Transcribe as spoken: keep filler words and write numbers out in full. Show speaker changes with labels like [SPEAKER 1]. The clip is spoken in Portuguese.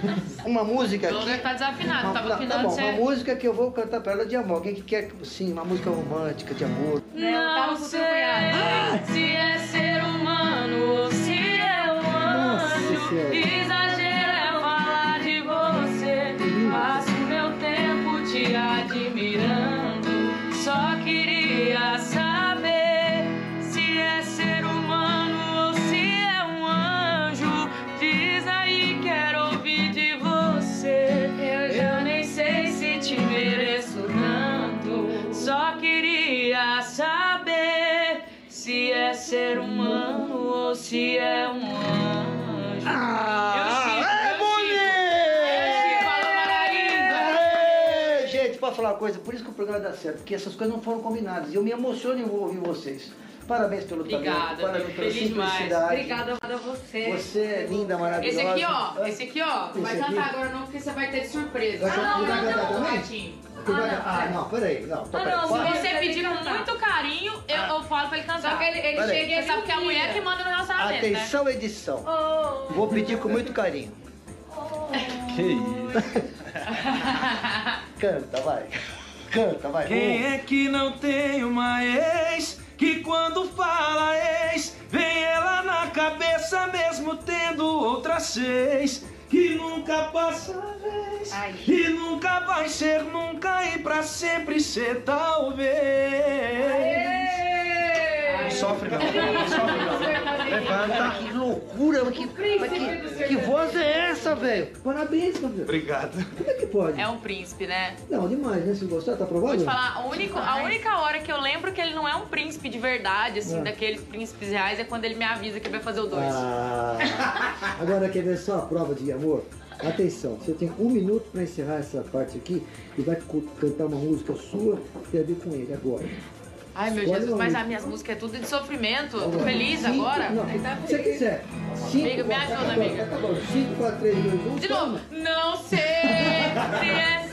[SPEAKER 1] Uma música aqui...
[SPEAKER 2] O tá desafinado,
[SPEAKER 1] uma,
[SPEAKER 2] tava
[SPEAKER 1] tá,
[SPEAKER 2] afinando
[SPEAKER 1] tá bom,
[SPEAKER 2] você.
[SPEAKER 1] uma música que eu vou cantar pra ela de amor. Alguém que quer, sim, uma música romântica de amor.
[SPEAKER 2] Não sei se é ser humano ou se é um anjo. Exagero é falar de você. Passo meu tempo te admirando. Só queria saber se é ser humano ou se é um anjo. Diz aí, quero ouvir de você. Eu já nem sei se te mereço tanto. Só queria saber se é ser humano ou se é um anjo.
[SPEAKER 1] Ah,
[SPEAKER 2] eu chico,
[SPEAKER 1] é
[SPEAKER 2] eu
[SPEAKER 1] bonito! Gente, posso falar uma coisa? Por isso que o programa dá certo, porque essas coisas não foram combinadas. E eu me emociono em ouvir vocês. Parabéns pelo
[SPEAKER 2] Obrigada,
[SPEAKER 1] talento, parabéns pela
[SPEAKER 2] feliz
[SPEAKER 1] simplicidade.
[SPEAKER 2] Obrigada a você.
[SPEAKER 1] Você é linda, maravilhosa.
[SPEAKER 2] Esse aqui, ó, esse aqui, ó, não vai
[SPEAKER 1] Esse
[SPEAKER 2] cantar
[SPEAKER 1] aqui?
[SPEAKER 2] agora não, porque você vai ter de surpresa.
[SPEAKER 1] Vai
[SPEAKER 2] Ah, não,
[SPEAKER 1] vai
[SPEAKER 2] não,
[SPEAKER 1] cantar
[SPEAKER 2] não,
[SPEAKER 1] também?
[SPEAKER 2] gatinho.
[SPEAKER 1] Você vai- Ah, não, peraí. Não, tá,
[SPEAKER 2] Ah,
[SPEAKER 1] peraí.
[SPEAKER 2] não, se
[SPEAKER 1] Para.
[SPEAKER 2] você pedir com muito carinho, eu, eu falo pra ele cantar.
[SPEAKER 3] Só que ele, ele
[SPEAKER 1] Pera aí.
[SPEAKER 3] chega e
[SPEAKER 2] Você sabe que é a mulher que manda no relacionamento,
[SPEAKER 1] Atenção, edição.
[SPEAKER 3] Oh,
[SPEAKER 1] Vou pedir com muito carinho.
[SPEAKER 4] Que isso?
[SPEAKER 1] Canta, vai. Canta, vai.
[SPEAKER 4] Quem é que não tem uma ex que quando fala ex vem ela na cabeça mesmo tendo outras seis, que nunca passa a vez
[SPEAKER 3] Ai.
[SPEAKER 4] e nunca vai ser nunca e pra sempre ser talvez. Sofre não, sofre não.
[SPEAKER 1] Levanta. Que loucura, mas que, mas que, que voz é essa, velho? Parabéns, meu Deus.
[SPEAKER 4] Obrigado.
[SPEAKER 1] Como é que pode?
[SPEAKER 2] É um príncipe, né?
[SPEAKER 1] Não, demais, né? Se gostar, tá aprovado?
[SPEAKER 2] Vou te falar, a única, a única hora que eu lembro que ele não é um príncipe de verdade, assim,
[SPEAKER 1] Ah.
[SPEAKER 2] daqueles príncipes reais, é quando ele me avisa que vai fazer o dois.
[SPEAKER 1] Ah, agora quer ver só a prova de amor? Atenção, você tem um minuto para encerrar essa parte aqui e vai cu- cantar uma música sua que tem a ver com ele agora.
[SPEAKER 2] Ai, meu
[SPEAKER 1] Escolhe
[SPEAKER 2] Jesus,
[SPEAKER 1] uma
[SPEAKER 2] mas
[SPEAKER 1] música.
[SPEAKER 2] as minhas músicas é tudo de sofrimento. Eu tô
[SPEAKER 1] Agora,
[SPEAKER 2] feliz
[SPEAKER 1] cinco-
[SPEAKER 2] agora.
[SPEAKER 1] Não, se você quiser. Cinco,
[SPEAKER 2] Amiga, me
[SPEAKER 1] quatro,
[SPEAKER 2] ajuda,
[SPEAKER 1] tá bom,
[SPEAKER 2] amiga.
[SPEAKER 1] Tá bom, cinco, quatro, três, dois, um.
[SPEAKER 2] De novo, não sei se é